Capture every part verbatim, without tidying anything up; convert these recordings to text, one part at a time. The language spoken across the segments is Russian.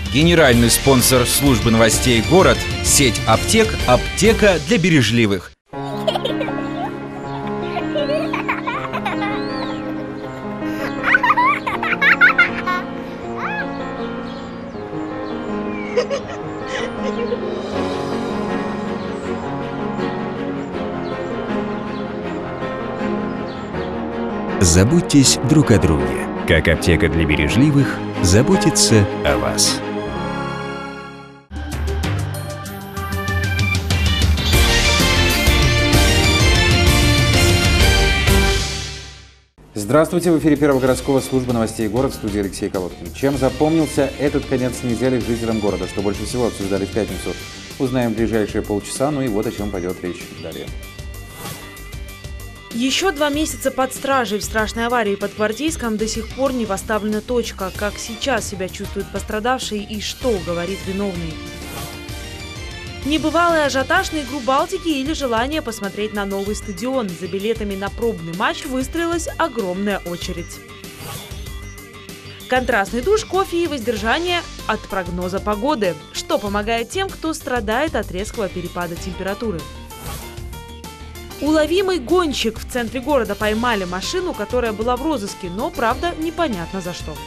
Генеральный спонсор службы новостей «Город» – сеть аптек «Аптека для бережливых». Заботьтесь друг о друге, как аптека для бережливых заботится о вас. Здравствуйте! В эфире Первого городского службы новостей «Город», в студии Алексей Колодкин. Чем запомнился этот конец недели жителям города? Что больше всего обсуждали в пятницу? Узнаем в ближайшие полчаса, ну и вот о чем пойдет речь далее. Еще два месяца под стражей. В страшной аварии под Гвардейском до сих пор не поставлена точка. Как сейчас себя чувствуют пострадавшие и что говорит виновный? Небывалый ажиотаж на игру «Балтики» или желание посмотреть на новый стадион. За билетами на пробный матч выстроилась огромная очередь. Контрастный душ, кофе и воздержание от прогноза погоды. Что помогает тем, кто страдает от резкого перепада температуры? Уловимый гонщик. В центре города поймали машину, которая была в розыске, но, правда, непонятно за что.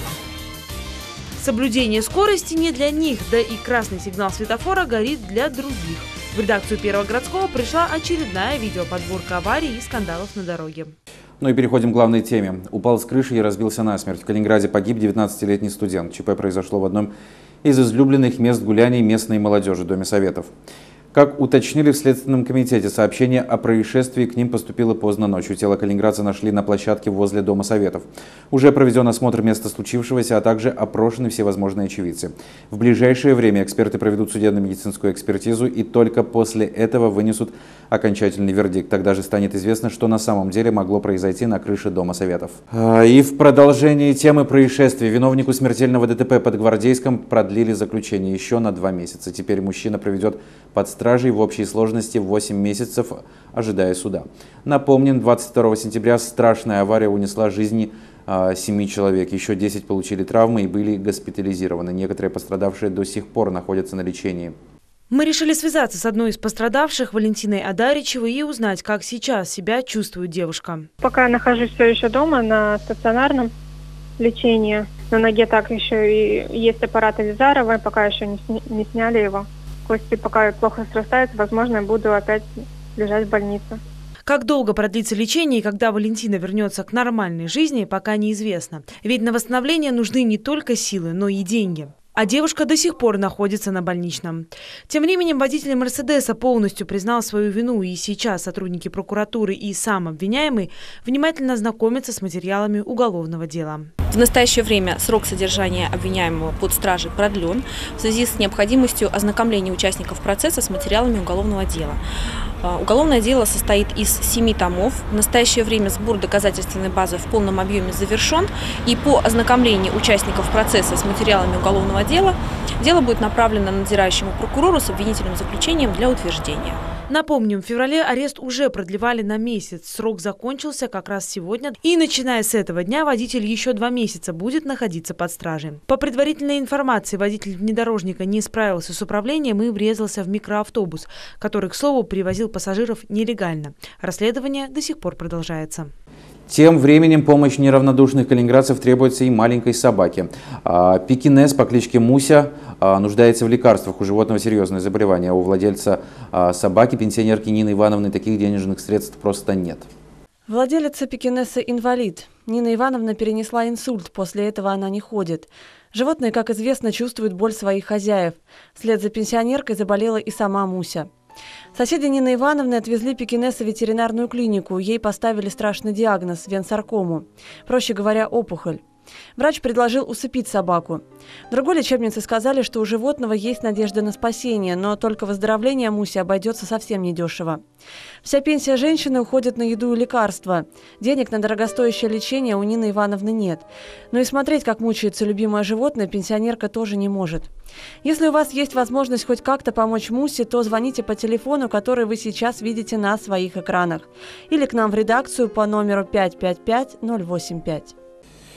Соблюдение скорости не для них, да и красный сигнал светофора горит для других. В редакцию Первого городского пришла очередная видеоподборка аварий и скандалов на дороге. Ну и переходим к главной теме. Упал с крыши и разбился насмерть. В Калининграде погиб девятнадцатилетний студент. ЧП произошло в одном из излюбленных мест гуляний местной молодежи – Доме Советов. Как уточнили в Следственном комитете, сообщение о происшествии к ним поступило поздно ночью. Тело калининградца нашли на площадке возле Дома Советов. Уже проведен осмотр места случившегося, а также опрошены всевозможные очевидцы. В ближайшее время эксперты проведут судебно-медицинскую экспертизу и только после этого вынесут окончательный вердикт. Тогда же станет известно, что на самом деле могло произойти на крыше Дома Советов. И в продолжении темы происшествия виновнику смертельного ДТП под Гвардейском продлили заключение еще на два месяца. Теперь мужчина проведет под стражей в общей сложности восемь месяцев, ожидая суда. Напомним, двадцать второго сентября страшная авария унесла жизни а, семи человек. Еще десять получили травмы и были госпитализированы. Некоторые пострадавшие до сих пор находятся на лечении. Мы решили связаться с одной из пострадавших, Валентиной Адаричевой, и узнать, как сейчас себя чувствует девушка. Пока я нахожусь все еще дома на стационарном лечении. На ноге так еще и есть аппарат Авизарова, пока еще не, сня не сняли его. Кости пока плохо срастаются, возможно, буду опять лежать в больнице. Как долго продлится лечение и когда Валентина вернется к нормальной жизни, пока неизвестно. Ведь на восстановление нужны не только силы, но и деньги. А девушка до сих пор находится на больничном. Тем временем водитель «Мерседеса» полностью признал свою вину, и сейчас сотрудники прокуратуры и сам обвиняемый внимательно знакомятся с материалами уголовного дела. В настоящее время срок содержания обвиняемого под стражей продлен в связи с необходимостью ознакомления участников процесса с материалами уголовного дела. Уголовное дело состоит из семи томов. В настоящее время сбор доказательственной базы в полном объеме завершен. И по ознакомлению участников процесса с материалами уголовного дела дело будет направлено надзирающему прокурору с обвинительным заключением для утверждения. Напомним, в феврале арест уже продлевали на месяц. Срок закончился как раз сегодня. И начиная с этого дня водитель еще два месяца будет находиться под стражей. По предварительной информации, водитель внедорожника не справился с управлением и врезался в микроавтобус, который, к слову, перевозил пассажиров нелегально. Расследование до сих пор продолжается. Тем временем помощь неравнодушных калининградцев требуется и маленькой собаке. Пекинес по кличке Муся нуждается в лекарствах. У животного серьезное заболевание. У владельца собаки, пенсионерки Нины Ивановны, таких денежных средств просто нет. Владелица пекинеса инвалид. Нина Ивановна перенесла инсульт, после этого она не ходит. Животное, как известно, чувствует боль своих хозяев. Вслед за пенсионеркой заболела и сама Муся. Соседи Нины Ивановны отвезли пекинеса в ветеринарную клинику. Ей поставили страшный диагноз – венсаркому. Проще говоря, опухоль. Врач предложил усыпить собаку. В другой лечебнице сказали, что у животного есть надежда на спасение, но только выздоровление Муси обойдется совсем недешево. Вся пенсия женщины уходит на еду и лекарства. Денег на дорогостоящее лечение у Нины Ивановны нет. Но и смотреть, как мучается любимое животное, пенсионерка тоже не может. Если у вас есть возможность хоть как-то помочь Мусе, то звоните по телефону, который вы сейчас видите на своих экранах. Или к нам в редакцию по номеру пять пять пять ноль восемь пять.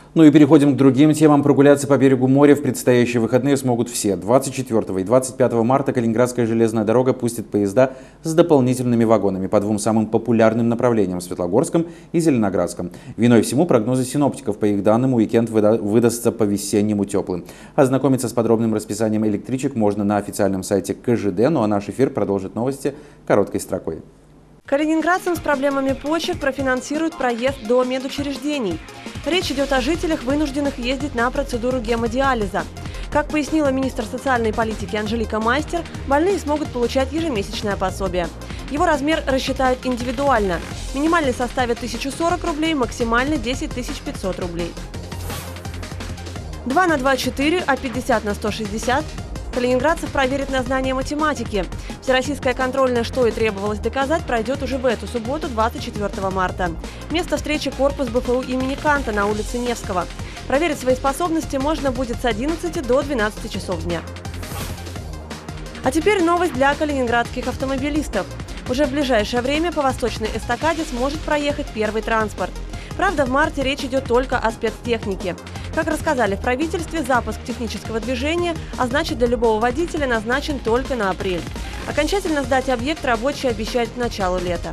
Ну и переходим к другим темам. Прогуляться по берегу моря в предстоящие выходные смогут все. двадцать четвёртого и двадцать пятого марта Калининградская железная дорога пустит поезда с дополнительными вагонами по двум самым популярным направлениям – Светлогорском и Зеленоградском. Виной всему прогнозы синоптиков. По их данным, уикенд выда выдастся по-весеннему теплым. Ознакомиться с подробным расписанием электричек можно на официальном сайте ка жэ дэ. Ну а наш эфир продолжит новости короткой строкой. Калининградцам с проблемами почек профинансируют проезд до медучреждений. Речь идет о жителях, вынужденных ездить на процедуру гемодиализа. Как пояснила министр социальной политики Анжелика Майстер, больные смогут получать ежемесячное пособие. Его размер рассчитают индивидуально. Минимальный составит тысячу сорок рублей, максимальный – десять тысяч пятьсот рублей. два на два – четыре, а пятьдесят на сто шестьдесят. Калининградцев проверит на знание математики. Всероссийское контрольное, что и требовалось доказать, пройдет уже в эту субботу, двадцать четвёртого марта. Место встречи – корпус бэ эф у имени Канта на улице Невского. Проверить свои способности можно будет с одиннадцати до двенадцати часов дня. А теперь новость для калининградских автомобилистов. Уже в ближайшее время по Восточной эстакаде сможет проехать первый транспорт. Правда, в марте речь идет только о спецтехнике. Как рассказали в правительстве, запуск технического движения, а значит для любого водителя, назначен только на апрель. Окончательно сдать объект рабочие обещают к началу лета.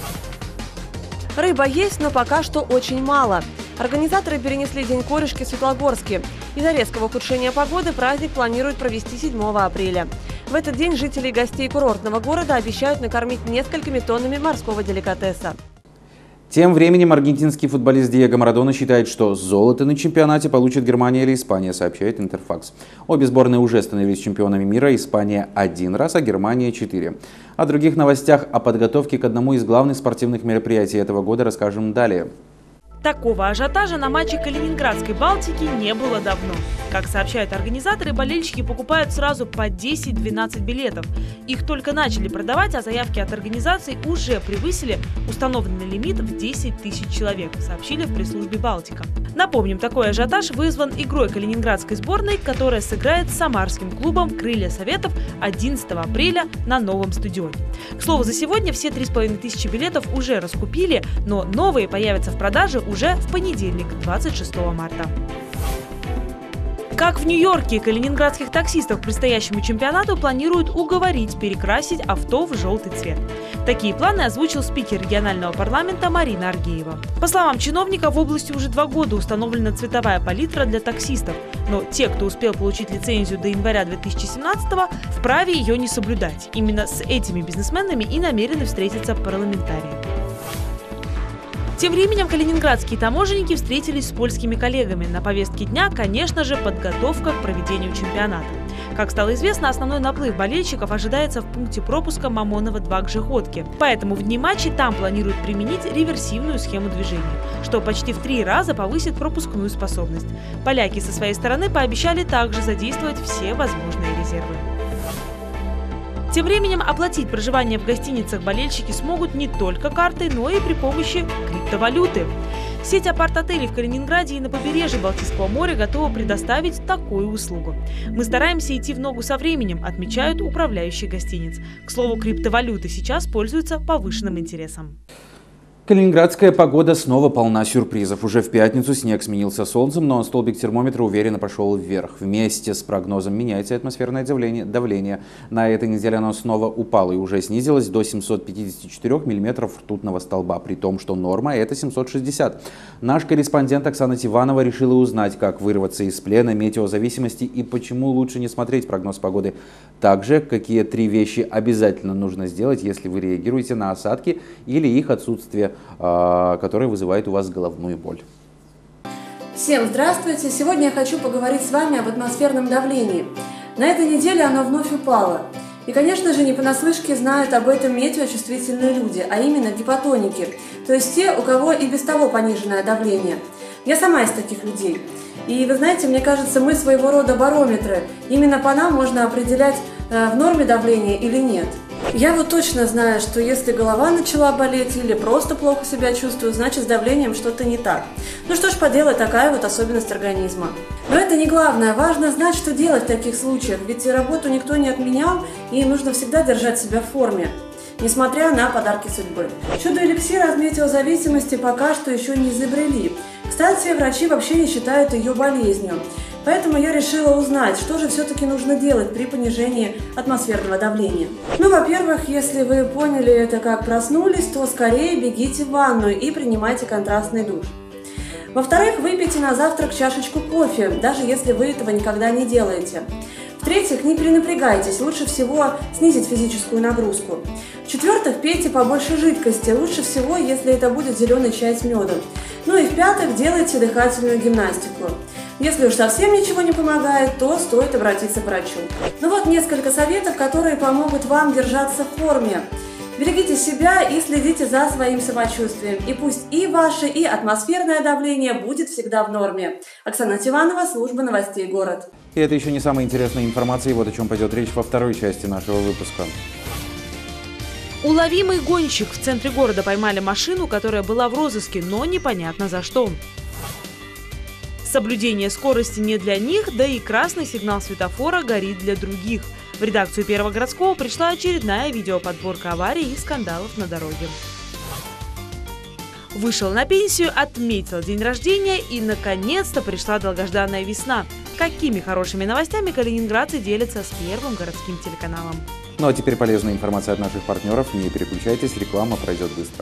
Рыба есть, но пока что очень мало. Организаторы перенесли День корешки в Светлогорске. Из-за резкого ухудшения погоды праздник планируют провести седьмого апреля. В этот день жителей и гостей курортного города обещают накормить несколькими тоннами морского деликатеса. Тем временем аргентинский футболист Диего Марадона считает, что золото на чемпионате получит Германия или Испания, сообщает Интерфакс. Обе сборные уже становились чемпионами мира, Испания один раз, а Германия четыре. О других новостях о подготовке к одному из главных спортивных мероприятий этого года расскажем далее. Такого ажиотажа на матче Калининградской Балтики не было давно. Как сообщают организаторы, болельщики покупают сразу по десять-двенадцать билетов. Их только начали продавать, а заявки от организаций уже превысили установленный лимит в десять тысяч человек, сообщили в пресс-службе «Балтика». Напомним, такой ажиотаж вызван игрой калининградской сборной, которая сыграет с самарским клубом «Крылья Советов» одиннадцатого апреля на новом стадионе. К слову, за сегодня все три с половиной тысячи билетов уже раскупили, но новые появятся в продаже уже в понедельник, двадцать шестого марта. Как в Нью-Йорке, калининградских таксистов к предстоящему чемпионату планируют уговорить перекрасить авто в желтый цвет. Такие планы озвучил спикер регионального парламента Марина Аргеева. По словам чиновника, в области уже два года установлена цветовая палитра для таксистов, но те, кто успел получить лицензию до января две тысячи семнадцатого, вправе ее не соблюдать. Именно с этими бизнесменами и намерены встретиться парламентарии. Тем временем калининградские таможенники встретились с польскими коллегами. На повестке дня, конечно же, подготовка к проведению чемпионата. Как стало известно, основной наплыв болельщиков ожидается в пункте пропуска Мамоново-два к Жихотке. Поэтому в дни матчей там планируют применить реверсивную схему движения, что почти в три раза повысит пропускную способность. Поляки со своей стороны пообещали также задействовать все возможные резервы. Тем временем оплатить проживание в гостиницах болельщики смогут не только картой, но и при помощи криптовалюты. Сеть апарт-отелей в Калининграде и на побережье Балтийского моря готова предоставить такую услугу. Мы стараемся идти в ногу со временем, отмечают управляющие гостиниц. К слову, криптовалюты сейчас пользуются повышенным интересом. Калининградская погода снова полна сюрпризов. Уже в пятницу снег сменился солнцем, но столбик термометра уверенно пошел вверх. Вместе с прогнозом меняется атмосферное давление. давление. На этой неделе оно снова упало и уже снизилось до семисот пятидесяти четырёх миллиметров ртутного столба, при том, что норма – это семьсот шестьдесят. Наш корреспондент Оксана Тиванова решила узнать, как вырваться из плена метеозависимости и почему лучше не смотреть прогноз погоды. Также, какие три вещи обязательно нужно сделать, если вы реагируете на осадки или их отсутствие, который вызывает у вас головную боль. Всем здравствуйте! Сегодня я хочу поговорить с вами об атмосферном давлении. На этой неделе оно вновь упало. И, конечно же, не понаслышке знают об этом метеочувствительные люди, а именно гипотоники, то есть те, у кого и без того пониженное давление. Я сама из таких людей. И вы знаете, мне кажется, мы своего рода барометры. Именно по нам можно определять, в норме давления или нет. Я вот точно знаю, что если голова начала болеть или просто плохо себя чувствую, значит с давлением что-то не так. Ну что ж поделать, такая вот особенность организма. Но это не главное, важно знать, что делать в таких случаях, ведь работу никто не отменял и нужно всегда держать себя в форме, несмотря на подарки судьбы. Чудо-эликсира от метеозависимости пока что еще не изобрели. Кстати, врачи вообще не считают ее болезнью. Поэтому я решила узнать, что же все-таки нужно делать при понижении атмосферного давления. Ну, во-первых, если вы поняли это, как проснулись, то скорее бегите в ванную и принимайте контрастный душ. Во-вторых, выпейте на завтрак чашечку кофе, даже если вы этого никогда не делаете. В-третьих, не перенапрягайтесь, лучше всего снизить физическую нагрузку. В-четвертых, пейте побольше жидкости, лучше всего, если это будет зеленый чай с медом. Ну и в-пятых, делайте дыхательную гимнастику. Если уж совсем ничего не помогает, то стоит обратиться к врачу. Ну вот несколько советов, которые помогут вам держаться в форме. Берегите себя и следите за своим самочувствием. И пусть и ваше, и атмосферное давление будет всегда в норме. Оксана Тиванова, служба новостей «Город». И это еще не самая интересная информация, и вот о чем пойдет речь во второй части нашего выпуска. Уловимый гонщик. В центре города поймали машину, которая была в розыске, но непонятно за что. Соблюдение скорости не для них, да и красный сигнал светофора горит для других. В редакцию Первого городского пришла очередная видеоподборка аварий и скандалов на дороге. Вышел на пенсию, отметил день рождения и, наконец-то, пришла долгожданная весна. Какими хорошими новостями калининградцы делятся с Первым городским телеканалом. Ну а теперь полезная информация от наших партнеров. Не переключайтесь, реклама пройдет быстро.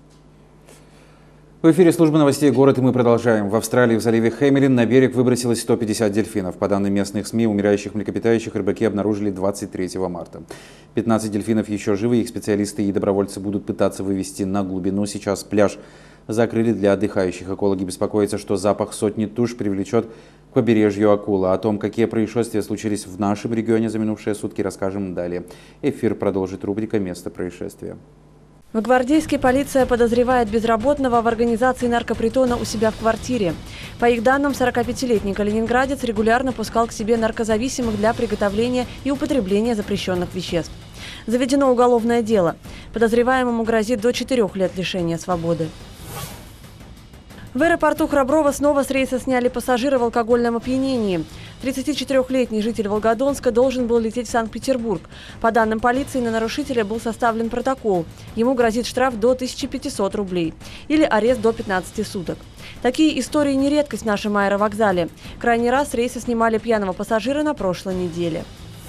В эфире службы новостей «Город», и мы продолжаем. В Австралии в заливе Хэмилин на берег выбросилось сто пятьдесят дельфинов. По данным местных СМИ, умирающих млекопитающих рыбаки обнаружили двадцать третьего марта. пятнадцать дельфинов еще живы, их специалисты и добровольцы будут пытаться вывести на глубину. Сейчас пляж закрыли для отдыхающих. Экологи беспокоятся, что запах сотни туш привлечет к побережью акулы. О том, какие происшествия случились в нашем регионе за минувшие сутки, расскажем далее. Эфир продолжит рубрика «Место происшествия». В Гвардейске полиция подозревает безработного в организации наркопритона у себя в квартире. По их данным, сорокапятилетний калининградец регулярно пускал к себе наркозависимых для приготовления и употребления запрещенных веществ. Заведено уголовное дело. Подозреваемому грозит до четырех лет лишения свободы. В аэропорту Храброво снова с рейса сняли пассажира в алкогольном опьянении. тридцатичетырёхлетний житель Волгодонска должен был лететь в Санкт-Петербург. По данным полиции, на нарушителя был составлен протокол. Ему грозит штраф до тысячи пятисот рублей или арест до пятнадцати суток. Такие истории не редкость в нашем аэровокзале. Крайний раз с рейса снимали пьяного пассажира на прошлой неделе.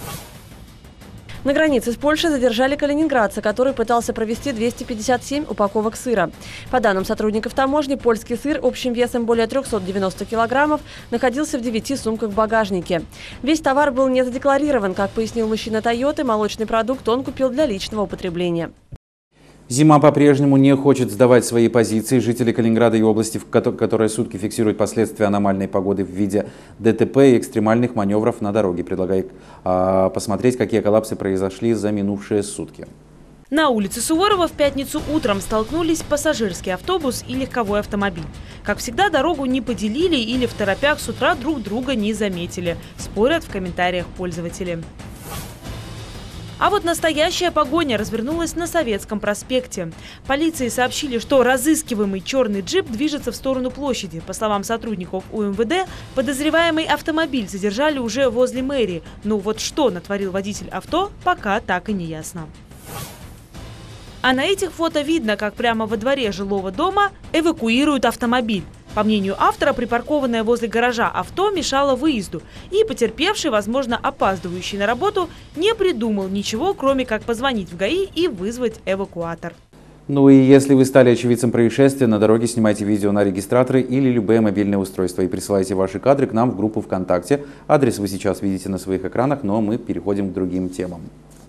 На границе с Польшей задержали калининградца, который пытался провезти двести пятьдесят семь упаковок сыра. По данным сотрудников таможни, польский сыр общим весом более трёхсот девяноста килограммов находился в девяти сумках в багажнике. Весь товар был не задекларирован. Как пояснил мужчина Тойоты, молочный продукт он купил для личного употребления. Зима по-прежнему не хочет сдавать свои позиции. Жители Калининграда и области, которые сутки фиксируют последствия аномальной погоды в виде ДТП и экстремальных маневров на дороге. Предлагаю а, посмотреть, какие коллапсы произошли за минувшие сутки. На улице Суворова в пятницу утром столкнулись пассажирский автобус и легковой автомобиль. Как всегда, дорогу не поделили или второпях с утра друг друга не заметили, спорят в комментариях пользователи. А вот настоящая погоня развернулась на Советском проспекте. Полиции сообщили, что разыскиваемый черный джип движется в сторону площади. По словам сотрудников УМВД, подозреваемый автомобиль задержали уже возле мэрии. Но вот что натворил водитель авто, пока так и не ясно. А на этих фото видно, как прямо во дворе жилого дома эвакуируют автомобиль. По мнению автора, припаркованное возле гаража авто мешало выезду, и потерпевший, возможно, опаздывающий на работу, не придумал ничего, кроме как позвонить в ГАИ и вызвать эвакуатор. Ну и если вы стали очевидцем происшествия, на дороге снимайте видео на регистраторы или любые мобильные устройства и присылайте ваши кадры к нам в группу ВКонтакте. Адрес вы сейчас видите на своих экранах, но мы переходим к другим темам.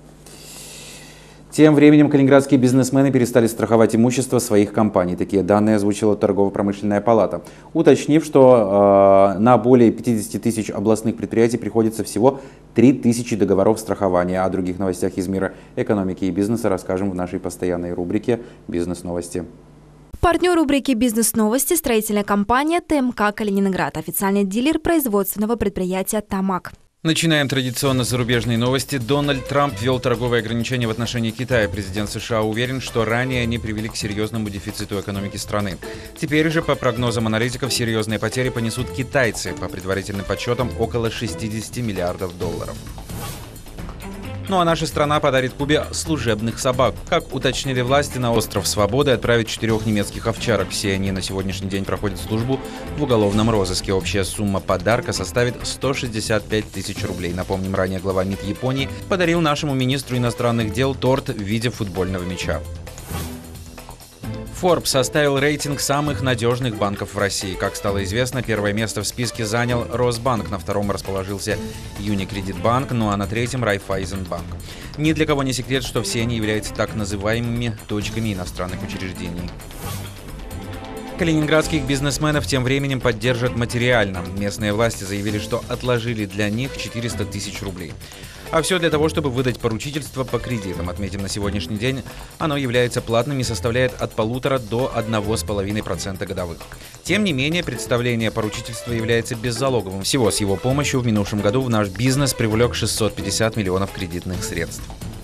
Тем временем калининградские бизнесмены перестали страховать имущество своих компаний. Такие данные озвучила торгово-промышленная палата, уточнив, что э, на более пятидесяти тысяч областных предприятий приходится всего три тысячи договоров страхования. О других новостях из мира экономики и бизнеса расскажем в нашей постоянной рубрике «Бизнес-новости». Партнер рубрики «Бизнес-новости» – строительная компания ТМК «Калининград», официальный дилер производственного предприятия «Тамак». Начинаем традиционно с зарубежной новости. Дональд Трамп ввел торговые ограничения в отношении Китая. Президент США уверен, что ранее они привели к серьезному дефициту экономики страны. Теперь же, по прогнозам аналитиков, серьезные потери понесут китайцы. По предварительным подсчетам, около шестидесяти миллиардов долларов. Ну а наша страна подарит Кубе служебных собак. Как уточнили власти, на остров Свободы отправят четырех немецких овчарок. Все они на сегодняшний день проходят службу в уголовном розыске. Общая сумма подарка составит сто шестьдесят пять тысяч рублей. Напомним, ранее глава МИД Японии подарил нашему министру иностранных дел торт в виде футбольного мяча. Forbes составил рейтинг самых надежных банков в России. Как стало известно, первое место в списке занял Росбанк, на втором расположился Юникредитбанк, ну а на третьем Райффайзенбанк. Ни для кого не секрет, что все они являются так называемыми точками иностранных учреждений. Калининградских бизнесменов тем временем поддержат материально. Местные власти заявили, что отложили для них четыреста тысяч рублей. А все для того, чтобы выдать поручительство по кредитам. Отметим, на сегодняшний день оно является платным и составляет от полутора до одного с половиной процента годовых. Тем не менее, представление поручительства является беззалоговым. Всего с его помощью в минувшем году в наш бизнес привлек шестьсот пятьдесят миллионов кредитных средств.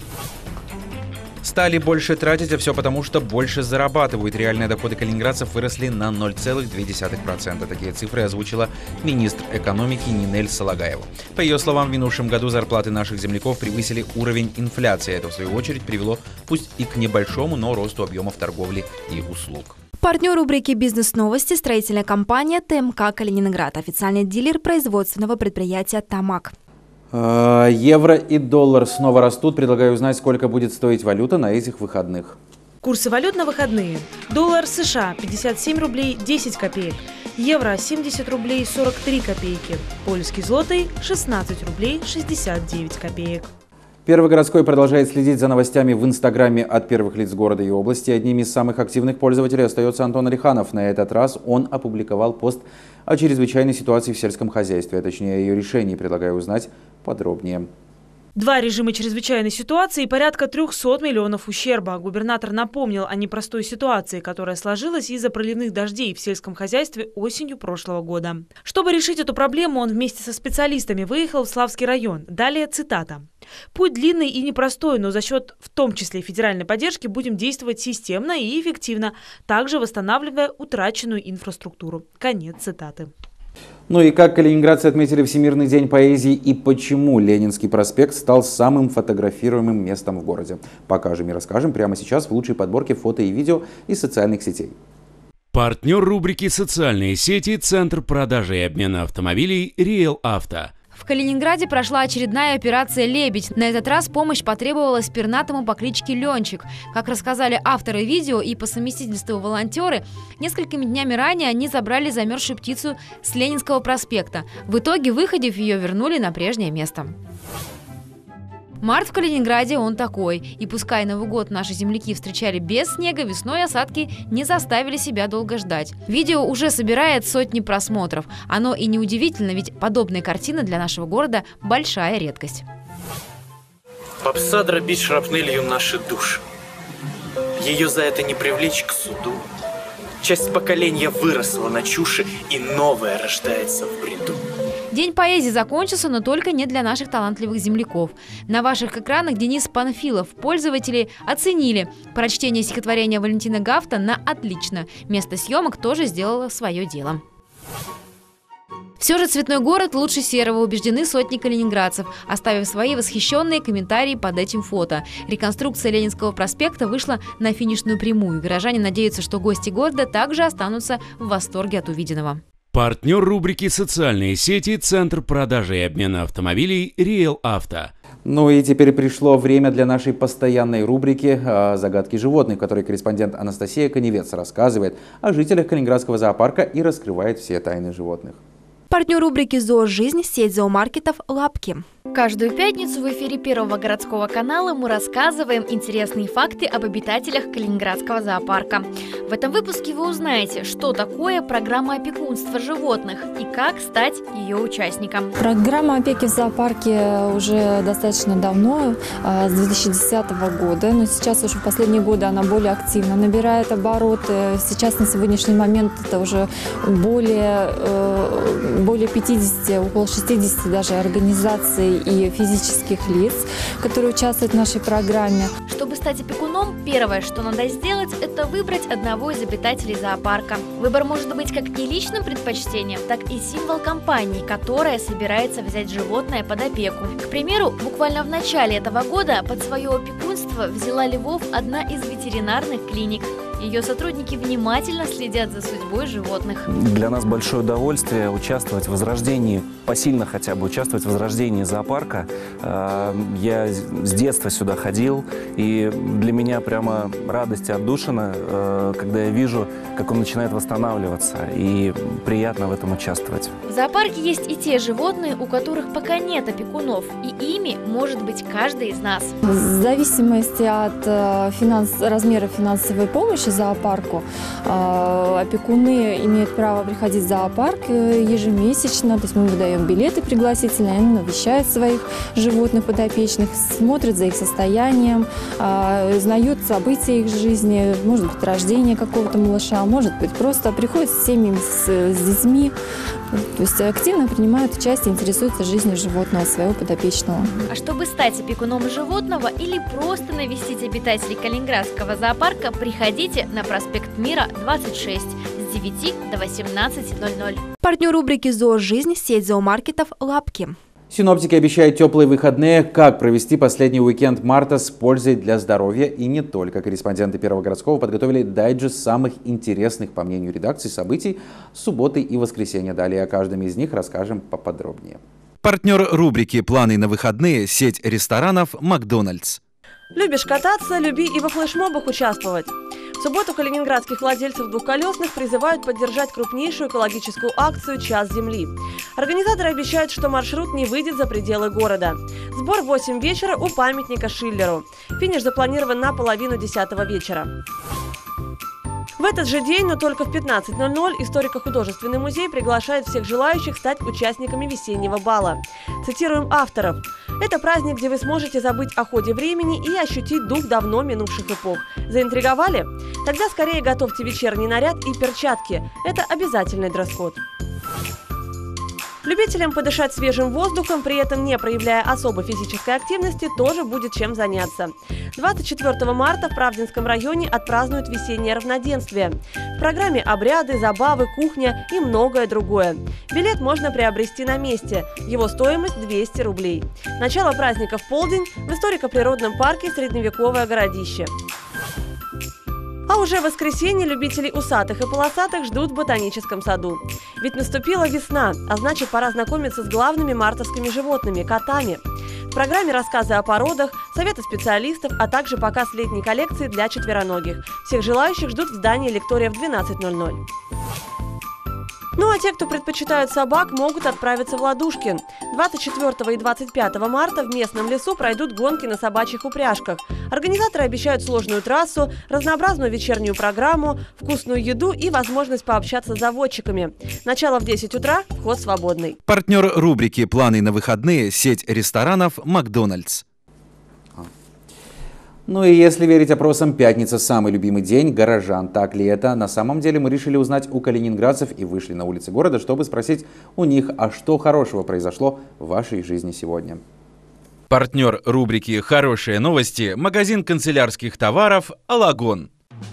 Стали больше тратить, а все потому, что больше зарабатывают. Реальные доходы калининградцев выросли на ноль целых две десятых процента. Такие цифры озвучила министр экономики Нинель Салагаева. По ее словам, в минувшем году зарплаты наших земляков превысили уровень инфляции. Это, в свою очередь, привело пусть и к небольшому, но росту объемов торговли и услуг. Партнер рубрики «Бизнес-новости» – строительная компания ТМК «Калининград», официальный дилер производственного предприятия «Тамак». Евро и доллар снова растут. Предлагаю узнать, сколько будет стоить валюта на этих выходных. Курсы валют на выходные. Доллар США – пятьдесят семь рублей десять копеек. Евро – семьдесят рублей сорок три копейки. Польский злотый – шестнадцать рублей шестьдесят девять копеек. Первый городской продолжает следить за новостями в Инстаграме от первых лиц города и области. Одним из самых активных пользователей остается Антон Алиханов. На этот раз он опубликовал пост о чрезвычайной ситуации в сельском хозяйстве, а точнее о ее решении. Предлагаю узнать подробнее. Два режима чрезвычайной ситуации и порядка трехсот миллионов ущерба. Губернатор напомнил о непростой ситуации, которая сложилась из-за проливных дождей в сельском хозяйстве осенью прошлого года. Чтобы решить эту проблему, он вместе со специалистами выехал в Славский район. Далее цитата. «Путь длинный и непростой, но за счет, в том числе федеральной поддержки, будем действовать системно и эффективно, также восстанавливая утраченную инфраструктуру». Конец цитаты. Ну и как калининградцы отметили Всемирный день поэзии и почему Ленинский проспект стал самым фотографируемым местом в городе. Покажем и расскажем прямо сейчас в лучшей подборке фото и видео из социальных сетей. Партнер рубрики «Социальные сети» – Центр продажи и обмена автомобилей «Риэл Авто». В Калининграде прошла очередная операция «Лебедь». На этот раз помощь потребовалась пернатому по кличке Ленчик. Как рассказали авторы видео и по совместительству волонтеры, несколькими днями ранее они забрали замерзшую птицу с Ленинского проспекта. В итоге, выходив ее, вернули на прежнее место. Март в Калининграде он такой. И пускай Новый год наши земляки встречали без снега, весной осадки не заставили себя долго ждать. Видео уже собирает сотни просмотров. Оно и неудивительно, ведь подобные картины для нашего города – большая редкость. Попса дробит шрапнелью наши души. Ее за это не привлечь к суду. Часть поколения выросла на чуши, и новое рождается в бреду. День поэзии закончился, но только не для наших талантливых земляков. На ваших экранах Денис Панфилов. Пользователи оценили прочтение стихотворения Валентина Гафта на отлично. Место съемок тоже сделало свое дело. Все же цветной город лучше серого, убеждены сотни калининградцев, оставив свои восхищенные комментарии под этим фото. Реконструкция Ленинского проспекта вышла на финишную прямую. Горожане надеются, что гости города также останутся в восторге от увиденного. Партнер рубрики «Социальные сети» – Центр продажи и обмена автомобилей «Риэл Авто». Ну и теперь пришло время для нашей постоянной рубрики «Загадки животных», в которой корреспондент Анастасия Коневец рассказывает о жителях Калининградского зоопарка и раскрывает все тайны животных. Партнер рубрики «Зоожизнь» – сеть зоомаркетов «Лапки». Каждую пятницу в эфире Первого городского канала мы рассказываем интересные факты об обитателях Калининградского зоопарка. В этом выпуске вы узнаете, что такое программа опекунства животных и как стать ее участником. Программа опеки в зоопарке уже достаточно давно, с две тысячи десятого года, но сейчас уже в последние годы она более активно набирает обороты. Сейчас на сегодняшний момент это уже более, более пятидесяти, около шестидесяти даже организаций организаций и физических лиц, которые участвуют в нашей программе. Чтобы стать опекуном, первое, что надо сделать, это выбрать одного из обитателей зоопарка. Выбор может быть как и личным предпочтением, так и символ компании, которая собирается взять животное под опеку. К примеру, буквально в начале этого года под свое опекунство взяла львов одна из ветеринарных клиник. Ее сотрудники внимательно следят за судьбой животных. Для нас большое удовольствие участвовать в возрождении, посильно хотя бы участвовать в возрождении зоопарка. Я с детства сюда ходил, и для меня прямо радость и отдушина, когда я вижу, как он начинает восстанавливаться, и приятно в этом участвовать. В зоопарке есть и те животные, у которых пока нет опекунов, и ими может быть каждый из нас. В зависимости от финанс... размера финансовой помощи зоопарку, опекуны имеют право приходить в зоопарк ежемесячно, то есть мы выдаем билеты пригласительные, они навещают своих животных подопечных, смотрят за их состоянием, узнают события их жизни, может быть, рождение какого-то малыша, может быть, просто приходят с семьями, с, с детьми, то есть активно принимают участие, интересуются жизнью животного, своего подопечного. А чтобы стать опекуном животного или просто навестить обитателей Калининградского зоопарка, приходите на проспект Мира, двадцать шесть, с девяти до восемнадцати ноль-ноль. Партнер рубрики «Зоожизнь» — сеть зоомаркетов «Лапки». Синоптики обещают теплые выходные. Как провести последний уикенд марта с пользой для здоровья и не только. Корреспонденты Первого городского подготовили дайджест самых интересных, по мнению редакции, событий субботы и воскресенья. Далее о каждом из них расскажем поподробнее. Партнер рубрики «Планы на выходные» — сеть ресторанов «Макдональдс». Любишь кататься, люби и во флешмобах участвовать. В субботу калининградских владельцев двухколесных призывают поддержать крупнейшую экологическую акцию «Час земли». Организаторы обещают, что маршрут не выйдет за пределы города. Сбор в восемь вечера у памятника Шиллеру. Финиш запланирован на половину десятого вечера. В этот же день, но только в пятнадцать ноль-ноль, историко-художественный музей приглашает всех желающих стать участниками весеннего бала. Цитируем авторов. «Это праздник, где вы сможете забыть о ходе времени и ощутить дух давно минувших эпох. Заинтриговали? Тогда скорее готовьте вечерний наряд и перчатки. Это обязательный дресс-код». Любителям подышать свежим воздухом, при этом не проявляя особой физической активности, тоже будет чем заняться. двадцать четвёртого марта в Правдинском районе отпразднуют весеннее равноденствие. В программе обряды, забавы, кухня и многое другое. Билет можно приобрести на месте. Его стоимость двести рублей. Начало праздника в полдень в историко-природном парке «Средневековое городище». А уже в воскресенье любителей усатых и полосатых ждут в ботаническом саду. Ведь наступила весна, а значит, пора знакомиться с главными мартовскими животными – котами. В программе рассказы о породах, советы специалистов, а также показ летней коллекции для четвероногих. Всех желающих ждут в здании «Лектория» в двенадцать ноль-ноль. Ну а те, кто предпочитают собак, могут отправиться в Ладушкин. двадцать четвёртого и двадцать пятого марта в местном лесу пройдут гонки на собачьих упряжках. Организаторы обещают сложную трассу, разнообразную вечернюю программу, вкусную еду и возможность пообщаться с заводчиками. Начало в десять утра, вход свободный. Партнер рубрики «Планы на выходные» — сеть ресторанов «Макдональдс». Ну и если верить опросам, пятница – самый любимый день горожан. Так ли это? На самом деле мы решили узнать у калининградцев и вышли на улицы города, чтобы спросить у них, а что хорошего произошло в вашей жизни сегодня. Партнер рубрики «Хорошие новости» – магазин канцелярских товаров «Алагон».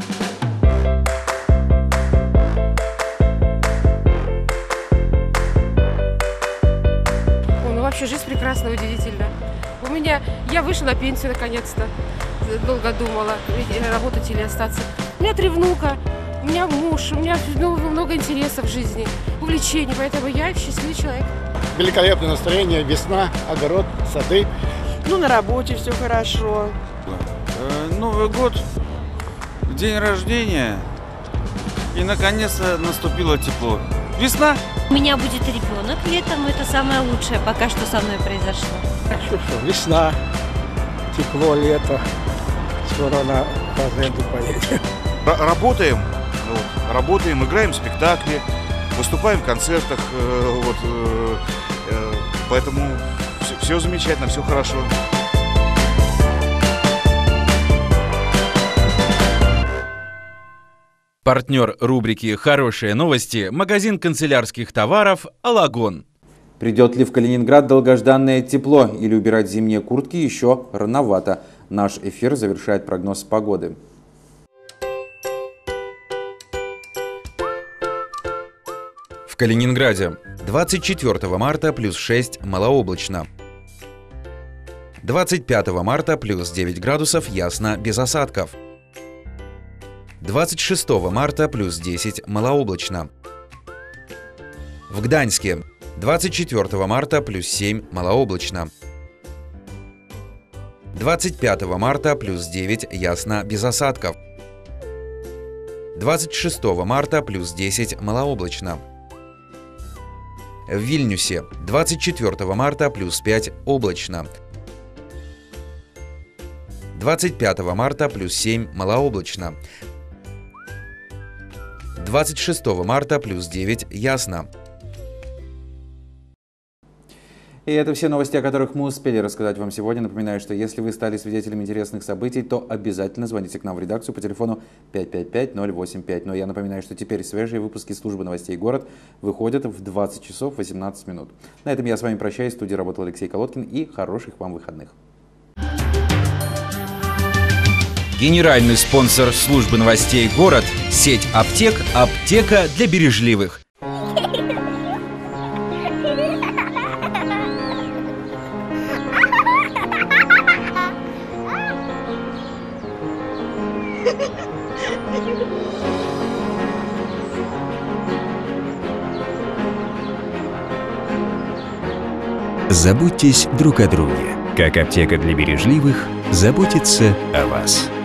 Ну вообще жизнь прекрасна, удивительно. У меня, я вышла на пенсию наконец-то. Долго думала, работать или остаться. У меня три внука, у меня муж, у меня много, много интересов в жизни, увлечений, поэтому я счастливый человек. Великолепное настроение, весна, огород, сады. Ну, на работе все хорошо. Новый год, день рождения, и наконец-то наступило тепло. Весна. У меня будет ребенок летом, это самое лучшее пока что со мной произошло. Весна, тепло, лето. Скоро на фазенду поедем. Работаем, вот, работаем, играем в спектакли, выступаем в концертах, э, вот, э, э, поэтому все, все замечательно, все хорошо. Партнер рубрики «Хорошие новости» – магазин канцелярских товаров «Алагон». Придет ли в Калининград долгожданное тепло или убирать зимние куртки еще рановато? Наш эфир завершает прогноз погоды. В Калининграде двадцать четвёртого марта плюс шесть малооблачно. двадцать пятого марта плюс девять градусов ясно без осадков. двадцать шестого марта плюс десять малооблачно. В Гданьске двадцать четвёртого марта плюс семь малооблачно. двадцать пятого марта плюс девять ясно без осадков. двадцать шестого марта плюс десять малооблачно. В Вильнюсе двадцать четвёртого марта плюс пять облачно. двадцать пятого марта плюс семь малооблачно. двадцать шестого марта плюс девять ясно. И это все новости, о которых мы успели рассказать вам сегодня. Напоминаю, что если вы стали свидетелем интересных событий, то обязательно звоните к нам в редакцию по телефону пять пять пять ноль восемь пять. Но я напоминаю, что теперь свежие выпуски службы новостей «Город» выходят в двадцать часов восемнадцать минут. На этом я с вами прощаюсь. В студии работал Алексей Колодкин, и хороших вам выходных. Генеральный спонсор службы новостей «Город» – сеть аптек «Аптека для бережливых». Заботьтесь друг о друге. Как аптека для бережливых заботится о вас.